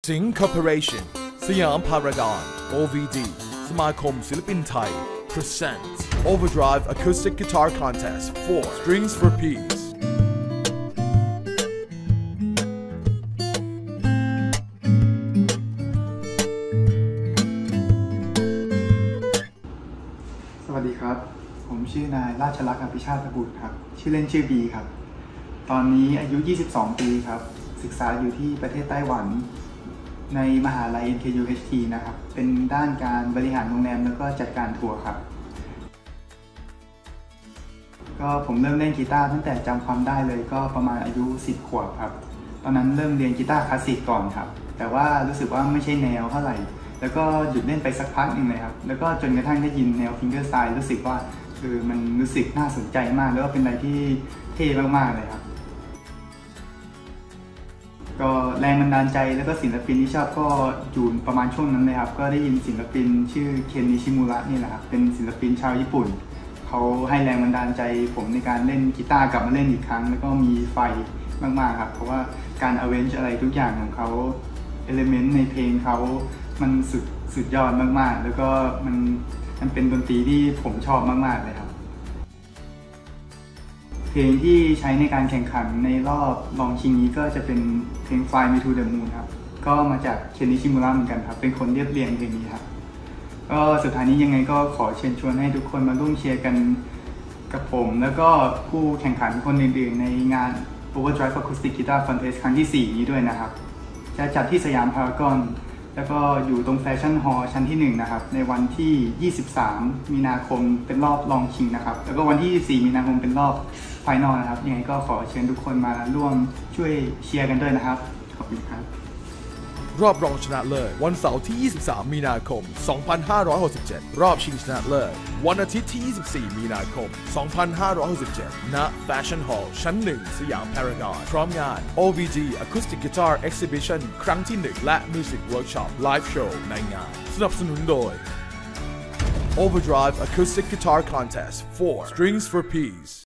สิงห์คอร์ปอเรชั่นสยามพารากอน OVD สมาคมศิลปินไทย presents Overdrive Acoustic Guitar Contest 4 Strings for Peace สวัสดีครับผมชื่อนายราชลักษณ์อภิชาติบุตรครับชื่อเล่นชื่อบีครับตอนนี้อายุ22 ปีครับศึกษาอยู่ที่ประเทศไต้หวันในมหาลัย NKUHT นะครับเป็นด้านการบริหารโรงแรมแล้วก็จัดการทัวร์ครับก็ผมเริ่มเล่นกีตาร์ตั้งแต่จำความได้เลยก็ประมาณอายุ10 ขวบครับตอนนั้นเริ่มเรียนกีตาร์คลาสสิกก่อนครับแต่ว่ารู้สึกว่าไม่ใช่แนวเท่าไหร่แล้วก็หยุดเล่นไปสักพักหนึ่งเลยครับแล้วก็จนกระทั่งได้ยินแนวฟิงเกอร์สไตล์รู้สึกว่ามันรู้สึกน่าสนใจมากแล้วก็เป็นอะไรที่เท่มากๆเลยครับก็แรงบันดาลใจแล้วก็ศิลปินที่ชอบก็อยู่ประมาณช่วงนั้นเลยครับก็ได้ยินศิลปินชื่อเคนนิชิมุระนี่แหละครับเป็นศิลปินชาวญี่ปุ่นเขาให้แรงบันดาลใจผมในการเล่นกีตาร์กลับมาเล่นอีกครั้งแล้วก็มีไฟมากๆครับเพราะว่าการ arrange อะไรทุกอย่างของเขา element ในเพลงเขามันสุดยอดมากๆแล้วก็มันเป็นดนตรีที่ผมชอบมากๆเลยครับเพลงที่ใช้ในการแข่งขันในรอบรองชิงนี้ก็จะเป็นเพลง Fly Me to the Moon ครับก็มาจากเคนนิชิมุระเหมือนกันครับเป็นคนเรียบเรียงเพลงนี้ครับก็สุดท้ายนี้ยังไงก็ขอเชิญชวนให้ทุกคนมาร่วมเชียร์กันกับผมแล้วก็ผู้แข่งขันคนอื่นๆในงาน Overdrive Acoustic Guitar Contest ครั้งที่ 4 นี้ด้วยนะครับจะจัดที่สยามพารากอนแล้วก็อยู่ตรงแฟชั่นฮอลล์ชั้นที่1นะครับในวันที่23 มีนาคมเป็นรอบรองชิงนะครับแล้วก็วันที่24 มีนาคมเป็นรอบไฟนอลนะครับยังไงก็ขอเชิญทุกคนมาร่วมช่วยเชียร์กันด้วยนะครับขอบคุณครับรอบรองชนะเลิศวันเสาร์ที่ 23 มีนาคม 2567 รอบชิงชนะเลิศวันอาทิตย์ที่ 24 มีนาคม 2567 ณ Fashion Hall ชั้น 1 สยามพารากอนพร้อมงาน OVD Acoustic Guitar Exhibition ครั้งที่ 1 และ Music Workshop Live Show ในงานสนับสนุนโดย Overdrive Acoustic Guitar Contest 4 Strings for Peace